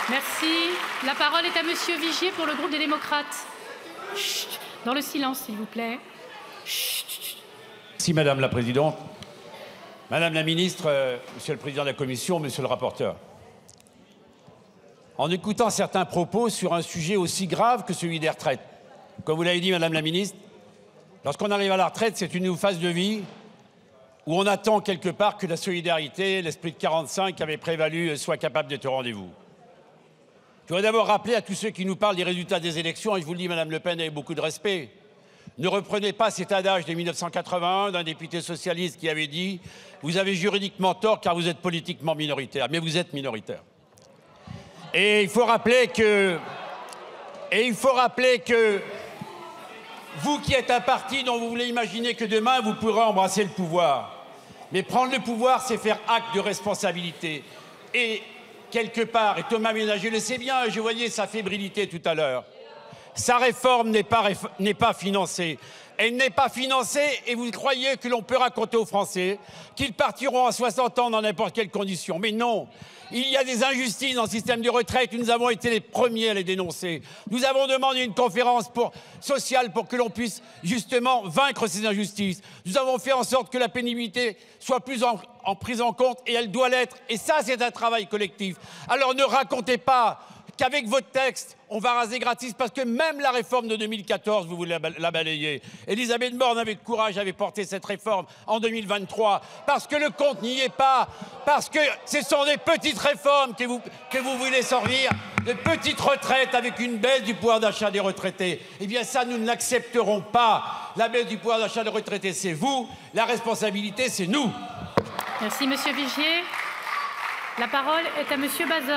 Merci. La parole est à Monsieur Vigier pour le groupe des démocrates. Chut, dans le silence, s'il vous plaît. Chut. Merci, Madame la Présidente. Madame la Ministre, Monsieur le Président de la Commission, Monsieur le rapporteur. En écoutant certains propos sur un sujet aussi grave que celui des retraites, comme vous l'avez dit, Madame la Ministre, lorsqu'on arrive à la retraite, c'est une phase de vie où on attend quelque part que la solidarité, l'esprit de 45 qui avait prévalu, soit capable d'être au rendez-vous. Je voudrais d'abord rappeler à tous ceux qui nous parlent des résultats des élections, et je vous le dis, Madame Le Pen, avec beaucoup de respect, ne reprenez pas cet adage de 1981 d'un député socialiste qui avait dit « Vous avez juridiquement tort car vous êtes politiquement minoritaire ». Mais vous êtes minoritaire. Et il faut rappeler que vous qui êtes un parti dont vous voulez imaginer que demain vous pourrez embrasser le pouvoir. Mais prendre le pouvoir, c'est faire acte de responsabilité. Et quelque part, et Thomas Ménager le sait bien, je voyais sa fébrilité tout à l'heure, sa réforme n'est pas financée. Elle n'est pas financée et vous croyez que l'on peut raconter aux Français qu'ils partiront à 60 ans dans n'importe quelle condition. Mais non, il y a des injustices dans le système de retraite et nous avons été les premiers à les dénoncer. Nous avons demandé une conférence sociale pour que l'on puisse justement vaincre ces injustices. Nous avons fait en sorte que la pénibilité soit plus prise en compte et elle doit l'être. Et ça, c'est un travail collectif. Alors ne racontez pas qu'avec votre texte, on va raser gratis, parce que même la réforme de 2014, vous voulez la balayer. Elisabeth Borne, avec courage, avait porté cette réforme en 2023, parce que le compte n'y est pas, parce que ce sont des petites réformes que vous voulez sortir, de petites retraites avec une baisse du pouvoir d'achat des retraités. Eh bien ça, nous ne l'accepterons pas. La baisse du pouvoir d'achat des retraités, c'est vous. La responsabilité, c'est nous. Merci, Monsieur Vigier. La parole est à Monsieur Bazin.